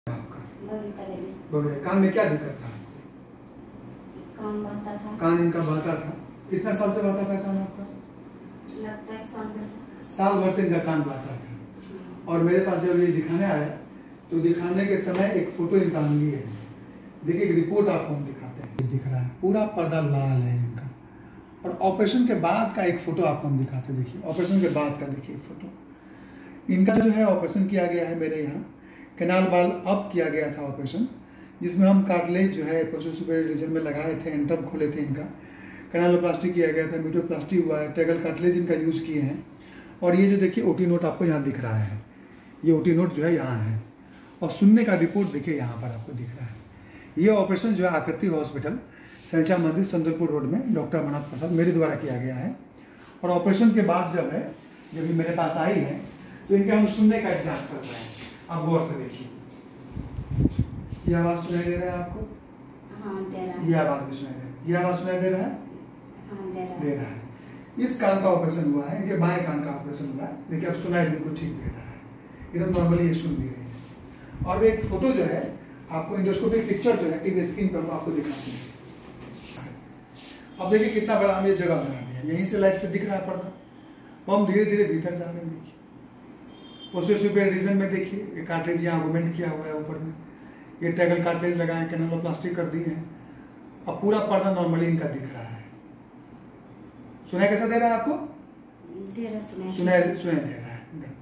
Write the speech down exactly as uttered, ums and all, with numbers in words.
आपका कान में क्या दिक्कत था? कान बहता था। कान इनका बहता था। कितना साल से बहता था कान आपका? लगता है साल भर से। साल भर से इनका कान बहता था। और मेरे पास जब ये दिखाने आया तो दिखाने के समय एक फोटो इनका हम लिए हैं। देखिए एक रिपोर्ट आपको हम दिखाते हैं। दिख रहा है पूरा पर्दा लाल है इनका। और ऑपरेशन के बाद का एक फोटो आपको हम दिखाते हैं। देखिए ऑपरेशन के बाद का देखिए फोटो। इनका जो है ऑपरेशन किया गया है मेरे यहाँ। कैनाल बाल अप किया गया था ऑपरेशन, जिसमें हम कार्टिलेज जो है पोस्टीरियर सुपीरियर रीजन में लगाए थे, एंट्रम खोले थे इनका। कैनालोप्लास्टी किया गया था, मीटोप्लास्टी हुआ है, टेगल कार्टिलेज इनका यूज़ किए हैं। और ये जो देखिए ओटी नोट आपको यहाँ दिख रहा है, ये ओटी नोट जो है यहाँ है। और सुनने का रिपोर्ट देखिए यहाँ पर आपको दिख रहा है। ये ऑपरेशन जो है आकृति हॉस्पिटल सैंचा मंदिर संदलपुर रोड में डॉक्टर मनोज प्रसाद मेरे द्वारा किया गया है। और ऑपरेशन के बाद जब है जब ये मेरे पास आई है तो इनके हम सुनने का एक जाँच कर रहे हैं। आप गौर से देखिए, ये आवाज़ सुनाई दे रहा है आपको? हाँ, दे रहा है। ये आवाज़ भी सुनाई दे रहा है। ये आवाज़ सुनाई दे रहा है? हाँ, दे रहा है। दे रहा है। इस कान का ऑपरेशन हुआ है, इनके बाएं कान का ऑपरेशन हुआ है। देखिए अब सुनाई बिल्कुल ठीक दे रहा है, एकदम नॉर्मली ये सुन भी रही है। और एक फोटो जो है आपको इंडोस्कोपिक पिक्चर जो है टीवी स्क्रीन पर आपको दिखाती है। अब देखिए कितना बड़ा हम ये जगह बना दिया, यहीं से लाइट से दिख रहा है पर्दा। वो हम धीरे धीरे भीतर जा रहे हैं। देखिए पोस्टीरियर सुपीरियर रीजन में देखिए ये कार्टिलेज यहाँ आर्गुमेंट किया हुआ है ऊपर में, ये टेगल कार्टिलेज लगाए, कैनालोप्लास्टी कर दी है। अब पूरा पर्दा नॉर्मली इनका दिख रहा है। सुनाई कैसा दे रहा है आपको? दे रहा सुनाई। सुनाई सुनाई दे रहा है।